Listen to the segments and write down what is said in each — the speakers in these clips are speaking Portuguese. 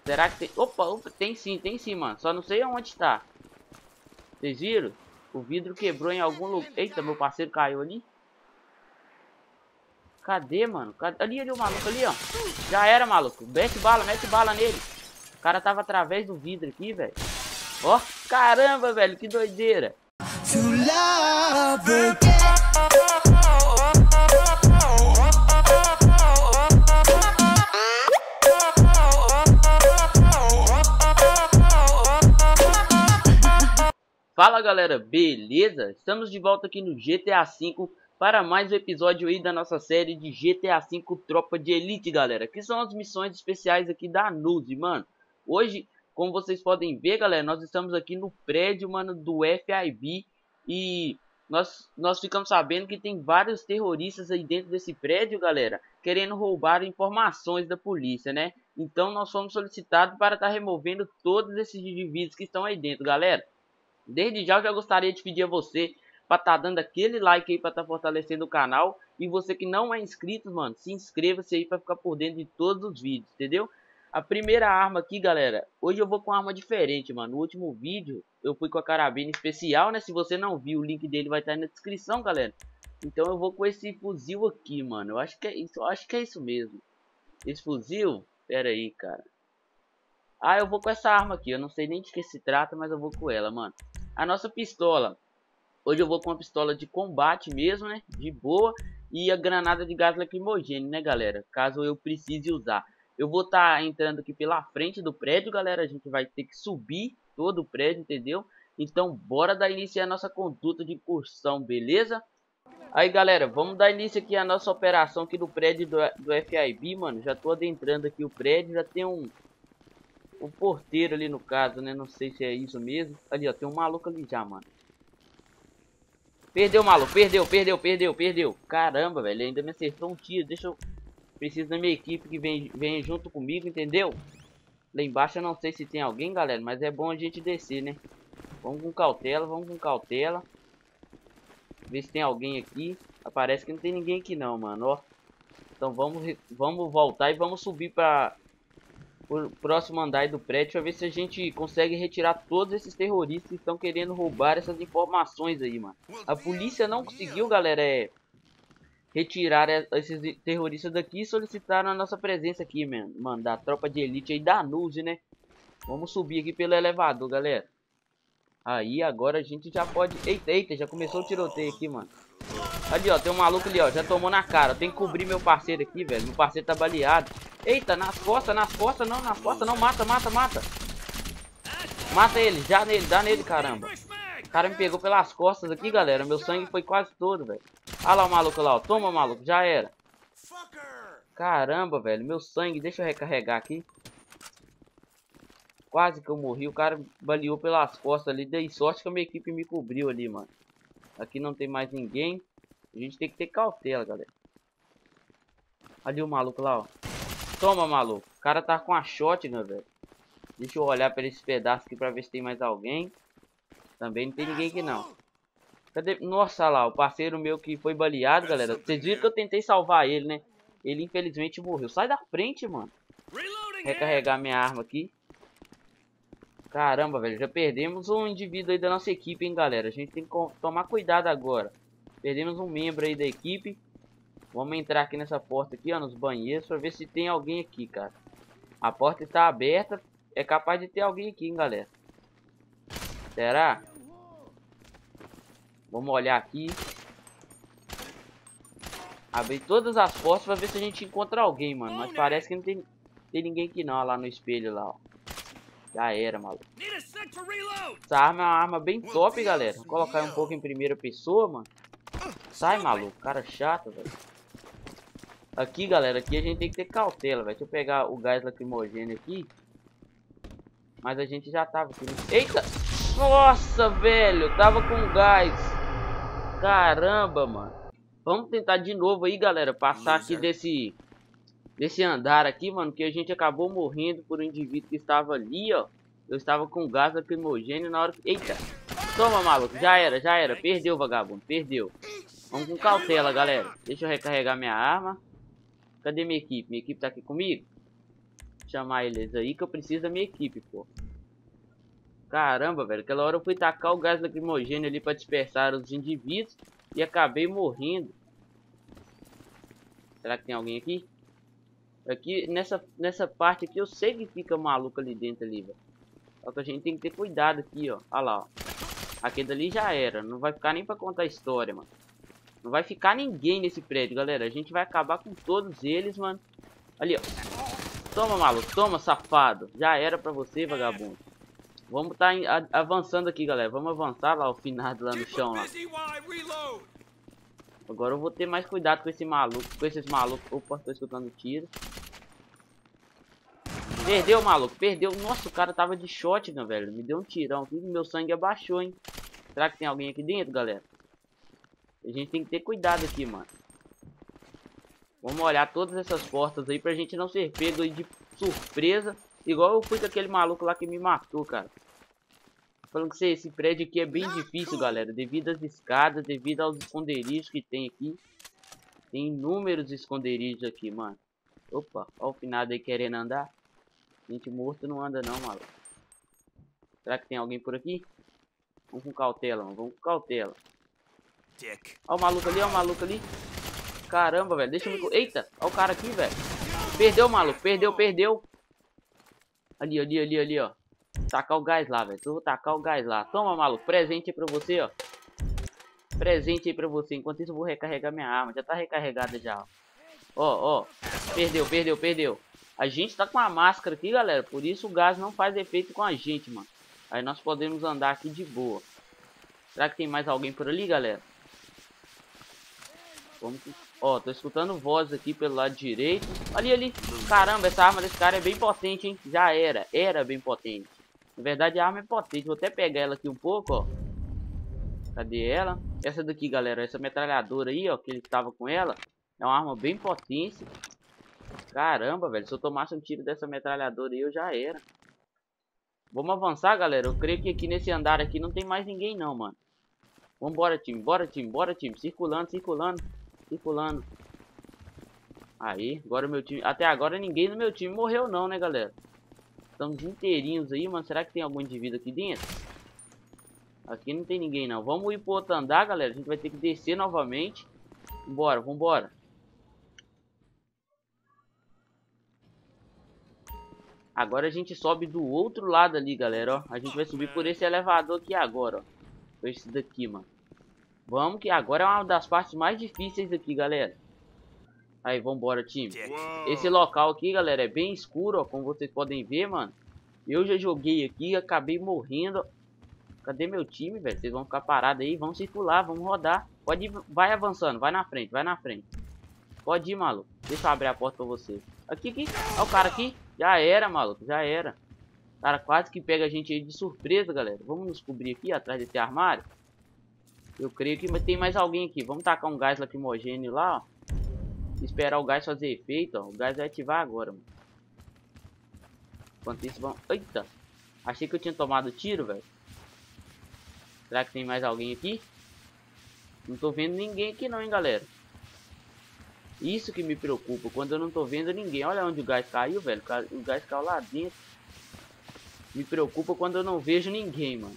Será que tem... Opa, tem sim, mano. Só não sei aonde tá. Vocês viram? O vidro quebrou em algum lugar. Eita, meu parceiro caiu ali. Cadê, mano? Ali o maluco ali, ó. Já era, maluco. Mete bala nele. O cara tava através do vidro aqui, velho. Ó, caramba, velho, que doideira. Fala, galera, beleza? Estamos de volta aqui no GTA V para mais um episódio aí da nossa série de GTA V Tropa de Elite, galera. Que são as missões especiais aqui da Nuzi, mano. Hoje, como vocês podem ver, galera, nós estamos aqui no prédio, mano, do FIB. E nós ficamos sabendo que tem vários terroristas aí dentro desse prédio, galera, querendo roubar informações da polícia, né? Então nós fomos solicitados para estar removendo todos esses indivíduos que estão aí dentro, galera. Desde já eu já gostaria de pedir a você para estar dando aquele like aí para estar fortalecendo o canal. E você que não é inscrito, mano, se inscreva-se aí para ficar por dentro de todos os vídeos, entendeu? A primeira arma aqui, galera, hoje eu vou com uma arma diferente, mano. No último vídeo eu fui com a carabina especial, né? Se você não viu, o link dele vai estar na descrição, galera. Então eu vou com esse fuzil aqui, mano. Eu acho que é isso mesmo. Esse fuzil, pera aí, cara. Ah, eu vou com essa arma aqui. Eu não sei nem de que se trata, mas eu vou com ela, mano. A nossa pistola. Hoje eu vou com uma pistola de combate mesmo, né? De boa. E a granada de gás lacrimogêneo, né, galera? Caso eu precise usar. Eu vou estar entrando aqui pela frente do prédio, galera. A gente vai ter que subir todo o prédio, entendeu? Então, bora dar início à nossa conduta de incursão, beleza? Aí, galera, vamos dar início aqui à nossa operação aqui do prédio do FIB, mano. Já tô adentrando aqui o prédio. Já tem um porteiro ali no caso, né? Não sei se é isso mesmo. Ali, ó, tem um maluco ali já, mano. Perdeu, maluco. Perdeu. Caramba, velho. Ele ainda me acertou um tiro. Deixa eu... Preciso da minha equipe que vem junto comigo, entendeu? Lá embaixo eu não sei se tem alguém, galera. Mas é bom a gente descer, né? Vamos com cautela. Ver se tem alguém aqui. Parece que não tem ninguém aqui não, mano, ó. Então vamos voltar e vamos subir para o próximo andar do prédio. Pra ver se a gente consegue retirar todos esses terroristas que estão querendo roubar essas informações aí, mano. A polícia não conseguiu, galera, retirar esses terroristas daqui e solicitaram a nossa presença aqui, mano, da tropa de elite aí da Nuzi, né? Vamos subir aqui pelo elevador, galera. Aí agora a gente já pode... Eita, já começou o tiroteio aqui, mano. Ali, ó, tem um maluco ali, ó, já tomou na cara. Tem que cobrir meu parceiro aqui, velho. Meu parceiro tá baleado. Eita, nas costas não, mata. Mata ele, dá nele, caramba. O cara me pegou pelas costas aqui, galera. Meu sangue foi quase todo, velho. Olha lá o maluco lá, ó. Toma, maluco, já era. Caramba, velho, meu sangue, deixa eu recarregar aqui. Quase que eu morri, o cara baleou pelas costas ali. Dei sorte que a minha equipe me cobriu ali, mano. Aqui não tem mais ninguém. A gente tem que ter cautela, galera. Ali o maluco lá, ó. Toma, maluco. O cara tá com a shotgun, velho. Deixa eu olhar para esse pedaço aqui pra ver se tem mais alguém. Também não tem ninguém aqui, não. Cadê? Nossa, lá, o parceiro meu que foi baleado, galera. Vocês viram que eu tentei salvar ele, né? Ele infelizmente morreu. Sai da frente, mano. Recarregar minha arma aqui. Caramba, velho, já perdemos um indivíduo aí da nossa equipe, hein, galera. A gente tem que tomar cuidado agora. Perdemos um membro aí da equipe. Vamos entrar aqui nessa porta aqui, ó, nos banheiros, pra ver se tem alguém aqui, cara. A porta está aberta. É capaz de ter alguém aqui, hein, galera. Será? Vamos olhar aqui. Abrir todas as portas pra ver se a gente encontra alguém, mano. Mas parece que não tem ninguém aqui não, ó, lá no espelho lá, ó. Já era, maluco. Essa arma é uma arma bem top, galera. Vou colocar um pouco em primeira pessoa, mano. Sai, maluco. Cara chato, velho. Aqui, galera, aqui a gente tem que ter cautela, velho. Deixa eu pegar o gás lacrimogêneo aqui. Mas a gente já tava aqui. Eita! Nossa, velho. Tava com gás. Caramba, mano. Vamos tentar de novo aí, galera. Passar aqui desse andar aqui, mano, que a gente acabou morrendo por um indivíduo que estava ali, ó. Eu estava com gás lacrimogêneo na hora que... Eita! Toma, maluco. Já era. Perdeu, vagabundo. Perdeu. Vamos com cautela, galera. Deixa eu recarregar minha arma. Cadê minha equipe? Minha equipe tá aqui comigo? chamar eles aí que eu preciso da minha equipe, pô. Caramba, velho. Aquela hora eu fui tacar o gás lacrimogêneo ali pra dispersar os indivíduos e acabei morrendo. Será que tem alguém aqui? Aqui, nessa parte aqui, eu sei que fica maluco ali dentro ali, velho. Só que a gente tem que ter cuidado aqui, ó. Olha lá, ó. Aquele dali já era. Não vai ficar nem pra contar a história, mano. Não vai ficar ninguém nesse prédio, galera. A gente vai acabar com todos eles, mano. Ali, ó. Toma, maluco. Toma, safado. Já era pra você, vagabundo. Vamos tá avançando aqui, galera. Vamos avançar lá, o finado lá no chão, lá. Agora eu vou ter mais cuidado com esse maluco. Com esses malucos. Opa, tô escutando tiro. Perdeu, maluco. Perdeu. Nossa, o cara tava de shotgun, velho. Me deu um tirão aqui. Meu sangue abaixou, hein. Será que tem alguém aqui dentro, galera? A gente tem que ter cuidado aqui, mano. Vamos olhar todas essas portas aí pra gente não ser pego aí de surpresa. Igual eu fui com aquele maluco lá que me matou, cara. Falando que esse prédio aqui é bem difícil, galera. Devido às escadas, devido aos esconderijos que tem aqui. Tem inúmeros esconderijos aqui, mano. Opa, ó o finado aí querendo andar. Gente morto não anda não, maluco. Será que tem alguém por aqui? Vamos com cautela, mano. Vamos com cautela. Ó o maluco ali, ó o maluco ali. Caramba, velho. Deixa eu me... Eita, ó o cara aqui, velho. Perdeu, maluco. Perdeu. Ali, ó. Tacar o gás lá, velho. Eu vou tacar o gás lá. Toma, maluco. Presente aí pra você, ó. Presente aí pra você. Enquanto isso, eu vou recarregar minha arma. Já tá recarregada já, ó. Perdeu. A gente tá com a máscara aqui, galera. Por isso o gás não faz efeito com a gente, mano. Aí nós podemos andar aqui de boa. Será que tem mais alguém por ali, galera? Vamos... Ó, tô escutando vozes aqui pelo lado direito. Ali. Caramba, essa arma desse cara é bem potente, hein? Já era. Era bem potente. Na verdade, a arma é potente. Vou até pegar ela aqui um pouco, ó. Cadê ela? Essa daqui, galera. Essa metralhadora aí, ó. Que ele tava com ela. É uma arma bem potente. Caramba, velho. Se eu tomasse um tiro dessa metralhadora aí, eu já era. Vamos avançar, galera. Eu creio que aqui nesse andar aqui não tem mais ninguém, não, mano. Vambora, time. Bora, time. Circulando. Aí, agora o meu time... Até agora ninguém no meu time morreu não, né, galera? Estamos inteirinhos aí, mano. Será que tem algum indivíduo aqui dentro? Aqui não tem ninguém, não. Vamos ir pro outro andar, galera. A gente vai ter que descer novamente. Vambora. Agora a gente sobe do outro lado ali, galera, ó. A gente vai subir por esse elevador aqui agora, ó. Por esse daqui, mano. Vamos que agora é uma das partes mais difíceis aqui, galera. Aí, vambora, time. Esse local aqui, galera, é bem escuro, ó. Como vocês podem ver, mano. Eu já joguei aqui e acabei morrendo. Cadê meu time, velho? Vocês vão ficar parados aí. Vamos circular, vamos rodar. Pode ir, vai avançando, vai na frente. Pode ir, maluco. Deixa eu abrir a porta pra você. Aqui. Ó o cara aqui. Já era, maluco, já era. O cara quase que pega a gente aí de surpresa, galera. Vamos nos cobrir aqui, atrás desse armário. Eu creio que tem mais alguém aqui. Vamos tacar um gás lacrimogêneo lá, ó. Esperar o gás fazer efeito, ó. O gás vai ativar agora, mano. Enquanto isso, vamos... Eita! Achei que eu tinha tomado tiro, velho. Será que tem mais alguém aqui? Não tô vendo ninguém aqui não, hein, galera. Isso que me preocupa, quando eu não tô vendo ninguém. Olha onde o gás caiu, velho. O gás caiu lá dentro. Me preocupa quando eu não vejo ninguém, mano.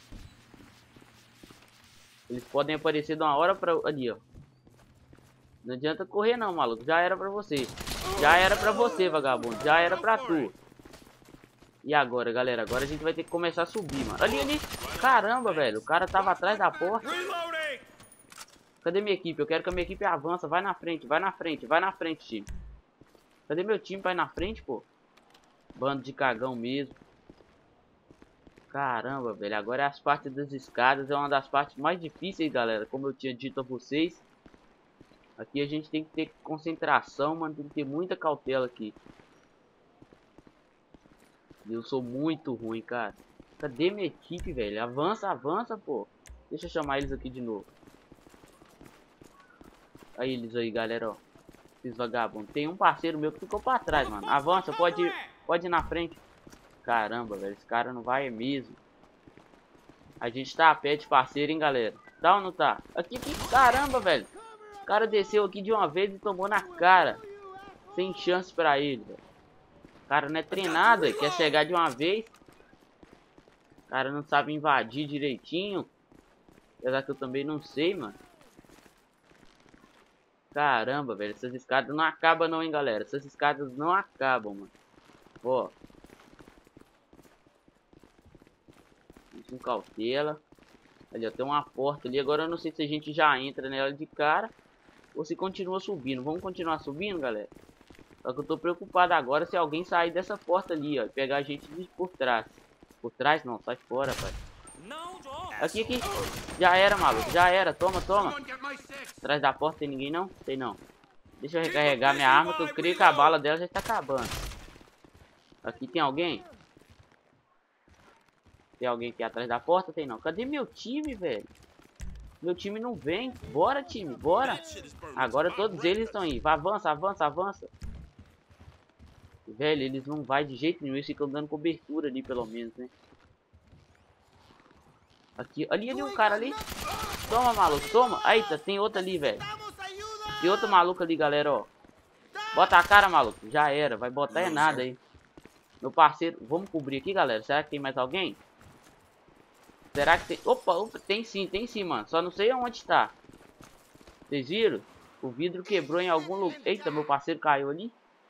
Eles podem aparecer de uma hora pra... Ali, ó. Não adianta correr não, maluco. Já era pra você. Já era pra você, vagabundo. Já era pra tu. E agora, galera? Agora a gente vai ter que começar a subir, mano. Ali. Caramba, velho. O cara tava atrás da porta. Cadê minha equipe? Eu quero que a minha equipe avance. Vai na frente, time. Cadê meu time pra ir na frente, pô? Bando de cagão mesmo. Caramba, velho. Agora as partes das escadas é uma das partes mais difíceis, galera. Como eu tinha dito a vocês. Aqui a gente tem que ter concentração, mano. Tem que ter muita cautela aqui. Eu sou muito ruim, cara. Cadê minha equipe, velho? Avança, pô. Deixa eu chamar eles aqui de novo. Aí eles aí, galera, ó. Esses vagabundos. Tem um parceiro meu que ficou pra trás, mano. Avança, pode ir na frente. Caramba, velho. Esse cara não vai mesmo. A gente tá a pé de parceiro, hein, galera. Tá ou não tá? Aqui. Caramba, velho. O cara desceu aqui de uma vez e tomou na cara. Sem chance pra ele, velho. cara não é treinado, ele quer chegar de uma vez. O cara não sabe invadir direitinho. Apesar que eu também não sei, mano. Caramba, velho. Essas escadas não acabam não, hein, galera. Essas escadas não acabam, mano. Ó. Com cautela. Ali, ó, tem uma porta ali. Agora eu não sei se a gente já entra nela de cara ou se continua subindo. Vamos continuar subindo, galera? Só que eu tô preocupado agora se alguém sair dessa porta ali, ó, e pegar a gente por trás. Por trás não, sai fora, pai. Aqui, aqui. Já era, maluco. Já era. Toma, toma. Atrás da porta tem ninguém, não? Tem não. Deixa eu recarregar minha arma, que eu creio que a bala dela já está acabando. Aqui tem alguém? Tem alguém aqui atrás da porta? Tem não. Cadê meu time, velho? Meu time não vem. Bora, time. Bora. Agora todos eles estão aí. Avança, avança, avança. Velho, eles não vai de jeito nenhum. Eles ficam dando cobertura ali, pelo menos, né? Aqui, ali um cara ali. Toma, maluco, toma. Eita, tem outro ali, velho. Tem outro maluco ali, galera, ó. Bota a cara, maluco. Já era, vai botar é nada aí. Meu parceiro, vamos cobrir aqui, galera. Será que tem mais alguém? Será que tem... Opa, opa, tem sim, mano. Só não sei aonde tá. Vocês viram? O vidro quebrou em algum lugar. Eita, meu parceiro caiu ali.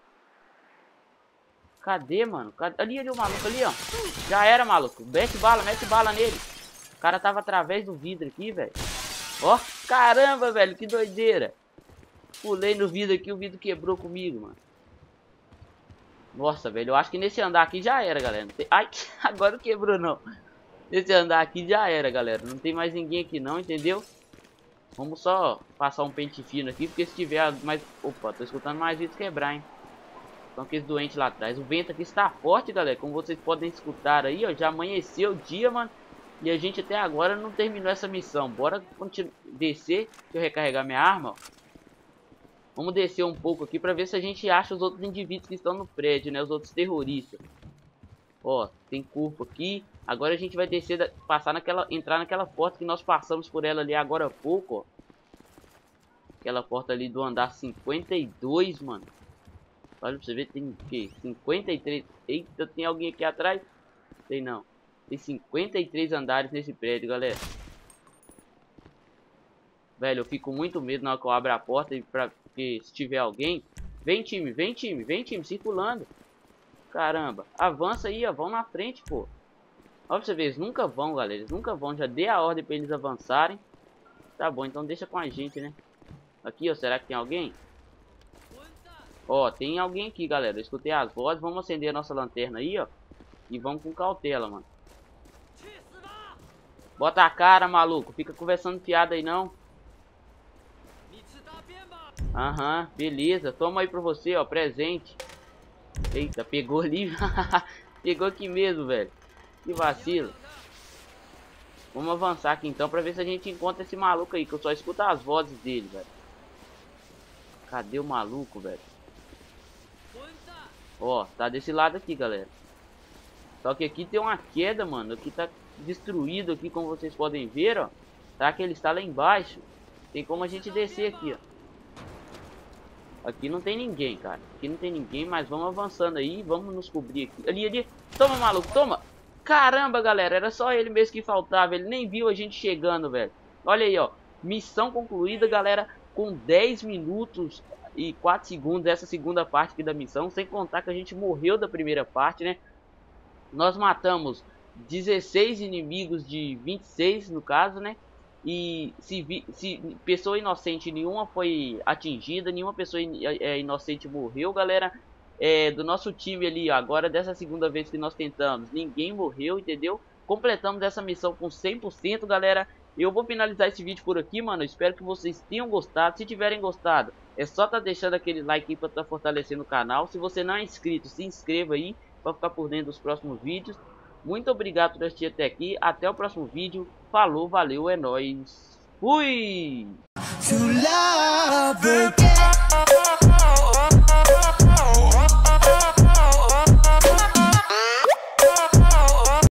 Cadê, mano? Cadê? Ali o maluco ali, ó. Já era, maluco. Mete bala nele. O cara tava através do vidro aqui, velho. Ó, caramba, velho, que doideira. Pulei no vidro aqui, o vidro quebrou comigo, mano. Nossa, velho, eu acho que nesse andar aqui já era, galera. Tem... Ai, agora não quebrou, não. Nesse andar aqui já era, galera. Não tem mais ninguém aqui, não, entendeu? Vamos só passar um pente fino aqui, porque se tiver mais... Opa, tô escutando mais vidros quebrar, hein. Estão aqueles doentes lá atrás. O vento aqui está forte, galera. Como vocês podem escutar aí, ó. Já amanheceu o dia, mano. E a gente até agora não terminou essa missão. Bora descer. Deixa eu recarregar minha arma, ó. Vamos descer um pouco aqui pra ver se a gente acha os outros indivíduos que estão no prédio, né? Os outros terroristas. Ó, tem corpo aqui. Agora a gente vai descer, entrar naquela porta que nós passamos por ela ali agora há pouco, ó. Aquela porta ali do andar 52, mano. Olha pra você ver, tem o que? 53. Eita, tem alguém aqui atrás? Sei não. Tem 53 andares nesse prédio, galera. Velho, eu fico com muito medo na hora que eu abro a porta. Porque se tiver alguém... Vem, time, circulando. Caramba, avança aí, ó. Vão na frente, pô. Olha pra você ver, eles nunca vão, galera. Eles nunca vão. Já dei a ordem pra eles avançarem. Tá bom, então deixa com a gente, né? Aqui, ó, será que tem alguém? Ó, tem alguém aqui, galera. Eu escutei as vozes. Vamos acender a nossa lanterna aí, ó. E vamos com cautela, mano. Bota a cara, maluco. Fica conversando fiado aí, não. Aham, beleza. Toma aí pra você, ó. Presente. Eita, pegou ali. Pegou aqui mesmo, velho. Que vacilo. Vamos avançar aqui então pra ver se a gente encontra esse maluco aí. Que eu só escuto as vozes dele, velho. Cadê o maluco, velho? Ó, tá desse lado aqui, galera. Só que aqui tem uma queda, mano. Aqui tá destruído aqui, como vocês podem ver, ó. Tá que ele está lá embaixo. Tem como a gente descer aqui, ó. Aqui não tem ninguém, cara. Aqui não tem ninguém, mas vamos avançando aí. Vamos nos cobrir aqui. Ali. Toma, maluco, toma. Caramba, galera. Era só ele mesmo que faltava. Ele nem viu a gente chegando, velho. Olha aí, ó. Missão concluída, galera. Com 10 minutos e 4 segundos. Essa segunda parte aqui da missão. Sem contar que a gente morreu da primeira parte, né? Nós matamos 16 inimigos de 26, no caso, né? E se pessoa inocente nenhuma foi atingida, nenhuma pessoa inocente morreu, galera. Do nosso time ali, agora dessa segunda vez que nós tentamos, ninguém morreu, entendeu? Completamos essa missão com 100%, galera. Eu vou finalizar esse vídeo por aqui, mano. Eu espero que vocês tenham gostado. Se tiverem gostado, é só tá deixando aquele like aí pra tá fortalecendo o canal. Se você não é inscrito, se inscreva aí pra ficar por dentro dos próximos vídeos. Muito obrigado por assistir até aqui. Até o próximo vídeo. Falou, valeu, é nóis. Fui!